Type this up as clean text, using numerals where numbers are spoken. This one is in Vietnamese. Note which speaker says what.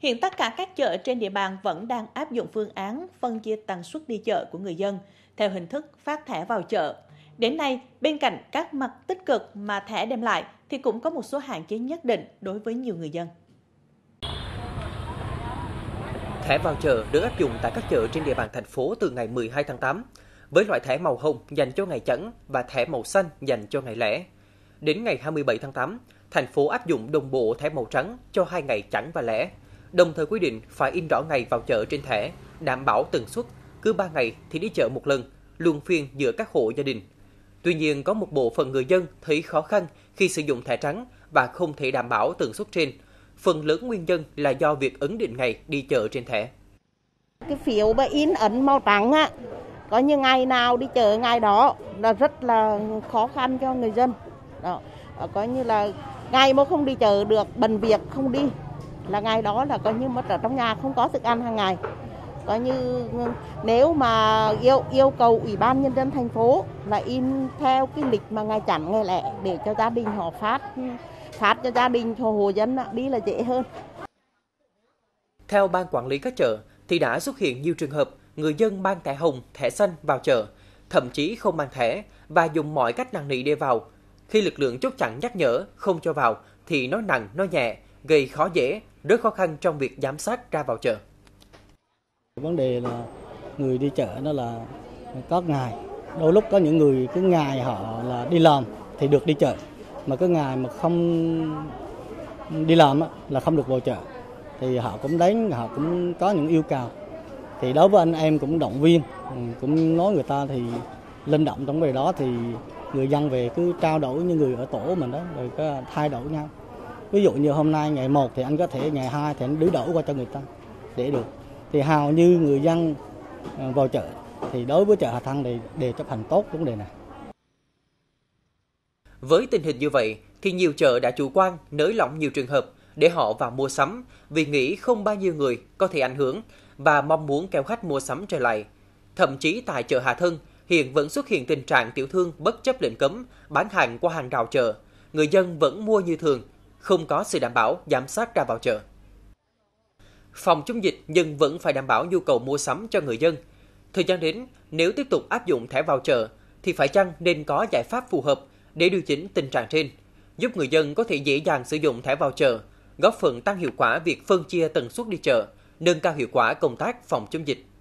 Speaker 1: Hiện tất cả các chợ trên địa bàn vẫn đang áp dụng phương án phân chia tần suất đi chợ của người dân theo hình thức phát thẻ vào chợ. Đến nay, bên cạnh các mặt tích cực mà thẻ đem lại thì cũng có một số hạn chế nhất định đối với nhiều người dân.
Speaker 2: Thẻ vào chợ được áp dụng tại các chợ trên địa bàn thành phố từ ngày 12 tháng 8, với loại thẻ màu hồng dành cho ngày chẵn và thẻ màu xanh dành cho ngày lẻ. Đến ngày 27 tháng 8, thành phố áp dụng đồng bộ thẻ màu trắng cho 2 ngày chẵn và lẻ, đồng thời quy định phải in rõ ngày vào chợ trên thẻ, đảm bảo tần suất, cứ 3 ngày thì đi chợ một lần, luân phiên giữa các hộ gia đình. Tuy nhiên, có một bộ phận người dân thấy khó khăn khi sử dụng thẻ trắng và không thể đảm bảo tần suất trên. Phần lớn nguyên nhân là do việc ấn định ngày đi chợ trên thẻ.
Speaker 3: Cái phiếu mà in ấn màu trắng á, có như ngày nào đi chợ ngày đó là rất là khó khăn cho người dân. Đó, coi như là ngày mà không đi chợ được, bận việc không đi, là ngày đó là coi như mất ở trong nhà không có thức ăn hàng ngày. Coi như nếu mà yêu cầu Ủy ban Nhân dân thành phố là in theo cái lịch mà ngày chẵn ngày lẻ để cho gia đình họ phát cho gia đình, cho hộ dân đi là dễ hơn.
Speaker 2: Theo ban quản lý các chợ thì đã xuất hiện nhiều trường hợp người dân mang thẻ hồng, thẻ xanh vào chợ, thậm chí không mang thẻ và dùng mọi cách năn nỉ để vào. Khi lực lượng chốt chặn nhắc nhở không cho vào thì nói nặng nói nhẹ, gây khó dễ, rất khó khăn trong việc giám sát ra vào chợ.
Speaker 4: Vấn đề là người đi chợ đó là có ngày, đôi lúc có những người cái ngày họ là đi làm thì được đi chợ, mà cái ngày mà không đi làm là không được vào chợ. Thì họ cũng có những yêu cầu. Thì đối với anh em cũng động viên, cũng nói người ta thì linh động trong về đó, thì người dân về cứ trao đổi như người ở tổ mình đó, rồi có thay đổi nhau. Ví dụ như hôm nay ngày 1 thì anh có thể ngày 2 thì anh đưa đổi qua cho người ta để được. Thì hầu như người dân vào chợ thì đối với chợ Hà Thăng thì đều chấp hành tốt vấn đề này.
Speaker 2: Với tình hình như vậy thì nhiều chợ đã chủ quan nới lỏng nhiều trường hợp để họ vào mua sắm vì nghĩ không bao nhiêu người có thể ảnh hưởng và mong muốn kéo khách mua sắm trở lại. Thậm chí tại chợ Hà Thân hiện vẫn xuất hiện tình trạng tiểu thương bất chấp lệnh cấm bán hàng qua hàng rào chợ, người dân vẫn mua như thường, không có sự đảm bảo giám sát ra vào chợ. Phòng chống dịch nhưng vẫn phải đảm bảo nhu cầu mua sắm cho người dân. Thời gian đến, nếu tiếp tục áp dụng thẻ vào chợ thì phải chăng nên có giải pháp phù hợp để điều chỉnh tình trạng trên, giúp người dân có thể dễ dàng sử dụng thẻ vào chợ, góp phần tăng hiệu quả việc phân chia tần suất đi chợ, nâng cao hiệu quả công tác phòng chống dịch.